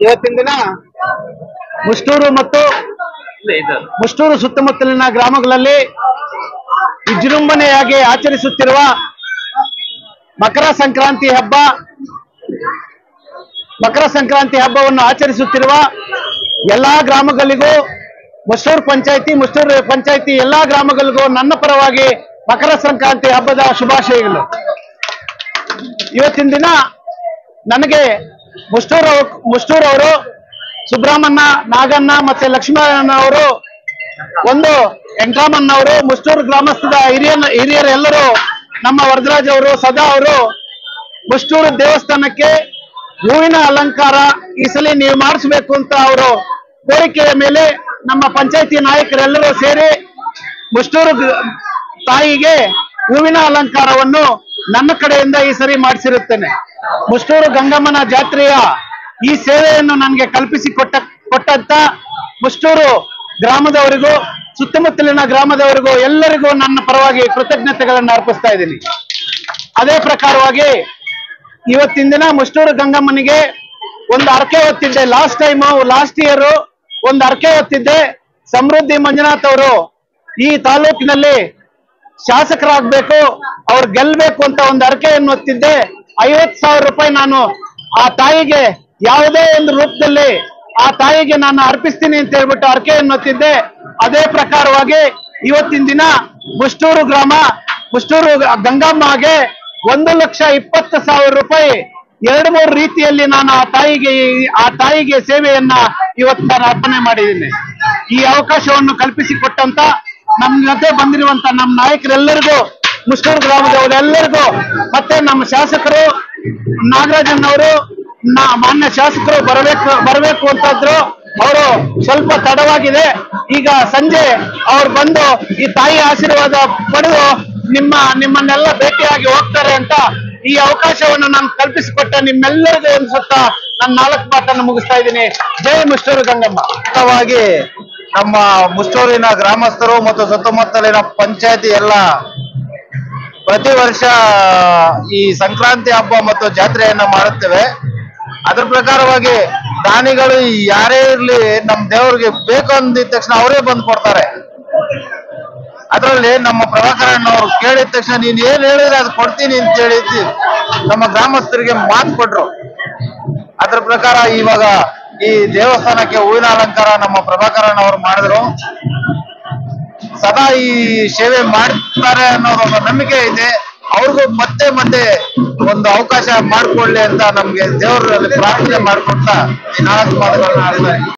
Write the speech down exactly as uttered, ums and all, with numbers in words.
ಇವತ್ತಿನ ದಿನ ಮುಷ್ಟೂರು ಮತ್ತು ಮುಷ್ಟೂರು ಸುತ್ತಮುತ್ತಲಿನ ಗ್ರಾಮಗಳಲ್ಲಿ ವಿಜೃಂಭಣೆಯಾಗಿ ಆಚರಿಸುತ್ತಿರುವ ಮಕರ ಸಂಕ್ರಾಂತಿ ಹಬ್ಬ ಮಕರ ಸಂಕ್ರಾಂತಿ ಹಬ್ಬವನ್ನು ಆಚರಿಸುತ್ತಿರುವ ಎಲ್ಲಾ ಗ್ರಾಮಗಳಿಗೂ ಮುಷ್ಟೂರು ಪಂಚಾಯಿತಿ ಮುಷ್ಟೂರು ಪಂಚಾಯಿತಿ ಎಲ್ಲಾ ಗ್ರಾಮಗಳಿಗೂ ನನ್ನ ಪರವಾಗಿ ಮಕರ ಸಂಕ್ರಾಂತಿ ಹಬ್ಬದ ಶುಭಾಶಯಗಳು. ಇವತ್ತಿನ ದಿನ ನನಗೆ ಮುಷ್ಟೂರು ಮುಷ್ಟೂರು ಅವರು ಸುಬ್ರಹ್ಮಣ್ಯ ನಾಗಣ್ಣ ಮತ್ತೆ ಲಕ್ಷ್ಮೀನಾರಾಯಣ ಅವರು ಒಂದು ವೆಂಕಟರಾಮಣ್ಣ ಅವರು ಮುಷ್ಟೂರು ಗ್ರಾಮಸ್ಥದ ಹಿರಿಯ ಹಿರಿಯರೆಲ್ಲರೂ ನಮ್ಮ ವರದರಾಜ್ ಅವರು ಸದಾ ಅವರು ಮುಷ್ಟೂರು ದೇವಸ್ಥಾನಕ್ಕೆ ಹೂವಿನ ಅಲಂಕಾರ ಈ ಸಲ ನೀವು ಮಾಡಿಸಬೇಕು ಅಂತ ಅವರು ಕೋರಿಕೆಯ ಮೇಲೆ ನಮ್ಮ ಪಂಚಾಯತಿ ನಾಯಕರೆಲ್ಲರೂ ಸೇರಿ ಮುಷ್ಟೂರು ತಾಯಿಗೆ ಹೂವಿನ ಅಲಂಕಾರವನ್ನು ನನ್ನ ಕಡೆಯಿಂದ ಈ ಸರಿ ಮಾಡಿಸಿರುತ್ತೇನೆ. ಮುಷ್ಟೂರು ಗಂಗಮ್ಮನ ಜಾತ್ರೆಯ ಈ ಸೇವೆಯನ್ನು ನನಗೆ ಕಲ್ಪಿಸಿ ಕೊಟ್ಟ ಕೊಟ್ಟಂತ ಮುಷ್ಟೂರು ಗ್ರಾಮದವರಿಗೂ ಸುತ್ತಮುತ್ತಲಿನ ಗ್ರಾಮದವರಿಗೂ ಎಲ್ಲರಿಗೂ ನನ್ನ ಪರವಾಗಿ ಕೃತಜ್ಞತೆಗಳನ್ನು ಅರ್ಪಿಸ್ತಾ ಇದ್ದೀನಿ. ಅದೇ ಪ್ರಕಾರವಾಗಿ ಇವತ್ತಿನ ದಿನ ಮುಷ್ಟೂರು ಗಂಗಮ್ಮನಿಗೆ ಒಂದು ಅರ್ಕೆ ಹೊತ್ತಿದ್ದೆ. ಲಾಸ್ಟ್ ಟೈಮ್ ಲಾಸ್ಟ್ ಇಯರ್ ಒಂದು ಅರ್ಕೆ ಹೊತ್ತಿದ್ದೆ. ಸಮೃದ್ಧಿ ಮಂಜುನಾಥ್ ಅವರು ಈ ತಾಲೂಕಿನಲ್ಲಿ ಶಾಸಕರಾಗಬೇಕು, ಅವ್ರು ಗೆಲ್ಬೇಕು ಅಂತ ಒಂದು ಅರ್ಕೆಯನ್ನು ಹೊತ್ತಿದ್ದೆ. ಐವತ್ತು ಸಾವಿರ ರೂಪಾಯಿ ನಾನು ಆ ತಾಯಿಗೆ ಯಾವುದೇ ಒಂದು ರೂಪದಲ್ಲಿ ಆ ತಾಯಿಗೆ ನಾನು ಅರ್ಪಿಸ್ತೀನಿ ಅಂತ ಹೇಳ್ಬಿಟ್ಟು ಅರ್ಕೆಯನ್ನು ಹೊತ್ತಿದ್ದೆ. ಅದೇ ಪ್ರಕಾರವಾಗಿ ಇವತ್ತಿನ ದಿನ ಮುಷ್ಟೂರು ಗ್ರಾಮ ಮುಷ್ಟೂರು ಗಂಗಮ್ಮಗೆ ಒಂದು ಲಕ್ಷ ಇಪ್ಪತ್ತು ಸಾವಿರ ರೂಪಾಯಿ ಎರಡು ಮೂರು ರೀತಿಯಲ್ಲಿ ನಾನು ಆ ತಾಯಿಗೆ ಆ ತಾಯಿಗೆ ಸೇವೆಯನ್ನ ಇವತ್ತು ನಾನು ಅರ್ಪಣೆ ಮಾಡಿದ್ದೀನಿ. ಈ ಅವಕಾಶವನ್ನು ಕಲ್ಪಿಸಿಕೊಟ್ಟಂತ ನಮ್ಮ ಜೊತೆ ಬಂದಿರುವಂತ ನಮ್ಮ ನಾಯಕರೆಲ್ಲರಿಗೂ ಮುಷ್ಟೂರು ಗ್ರಾಮದವರೆಲ್ಲರಿಗೂ ಮತ್ತೆ ನಮ್ಮ ಶಾಸಕರು ನಾಗರಾಜನ್ನವರು ನಾ ಮಾನ್ಯ ಶಾಸಕರು ಬರಬೇಕು ಬರಬೇಕು ಅಂತಿದ್ರು. ಅವರು ಸ್ವಲ್ಪ ತಡವಾಗಿದೆ. ಈಗ ಸಂಜೆ ಅವ್ರು ಬಂದು ಈ ತಾಯಿ ಆಶೀರ್ವಾದ ಪಡೆದು ನಿಮ್ಮ ನಿಮ್ಮನ್ನೆಲ್ಲ ಭೇಟಿಯಾಗಿ ಹೋಗ್ತಾರೆ ಅಂತ ಈ ಅವಕಾಶವನ್ನು ನಾನು ಕಲ್ಪಿಸಿಕೊಟ್ಟ ನಿಮ್ಮೆಲ್ಲರಿಗೂ ಅನ್ಸುತ್ತಾ ನಾನು ನಾಲ್ಕು ಮಾತನ್ನು ಮುಗಿಸ್ತಾ ಇದ್ದೀನಿ. ಜೈ ಮುಷ್ಟೂರು ಗಂಗಮ್ಮ. ನಮ್ಮ ಮುಷ್ಟೂರಿನ ಗ್ರಾಮಸ್ಥರು ಮತ್ತು ಸುತ್ತಮುತ್ತಲಿನ ಪಂಚಾಯತಿ ಎಲ್ಲ ಪ್ರತಿ ವರ್ಷ ಈ ಸಂಕ್ರಾಂತಿ ಹಬ್ಬ ಮತ್ತು ಜಾತ್ರೆಯನ್ನ ಮಾಡುತ್ತೇವೆ. ಅದ್ರ ಪ್ರಕಾರವಾಗಿ ದಾನಿಗಳು ಯಾರೇ ಇರ್ಲಿ ನಮ್ಮ ದೇವರಿಗೆ ಬೇಕು ಅಂದಿದ ತಕ್ಷಣ ಅವರೇ ಬಂದು ಕೊಡ್ತಾರೆ. ಅದರಲ್ಲಿ ನಮ್ಮ ಪ್ರಭಾಕರಣ್ಣವರು ಕೇಳಿದ ತಕ್ಷಣ ನೀನ್ ಏನ್ ಹೇಳಿದ್ರೆ ಅದು ಕೊಡ್ತೀನಿ ಅಂತ ಹೇಳಿ ನಮ್ಮ ಗ್ರಾಮಸ್ಥರಿಗೆ ಮಾತು ಕೊಟ್ರು. ಅದ್ರ ಪ್ರಕಾರ ಇವಾಗ ಈ ದೇವಸ್ಥಾನಕ್ಕೆ ಹೂವಿನ ಅಲಂಕಾರ ನಮ್ಮ ಪ್ರಭಾಕರಣ್ಣವರು ಮಾಡಿದ್ರು. ಸದಾ ಈ ಸೇವೆ ಮಾಡ್ತಾರೆ ಅನ್ನೋದು ಒಂದು ನಂಬಿಕೆ ಇದೆ. ಅವ್ರಿಗೂ ಮತ್ತೆ ಮತ್ತೆ ಒಂದು ಅವಕಾಶ ಮಾಡಿಕೊಳ್ಳಿ ಅಂತ ನಮ್ಗೆ ದೇವರಲ್ಲಿ ಪ್ರಾರ್ಥನೆ ಮಾಡ್ಕೊಡ್ತಾ ಈ ನಾಲ್ಕು ಮಾತುಗಳನ್ನ ಆಡ್ತಾರೆ.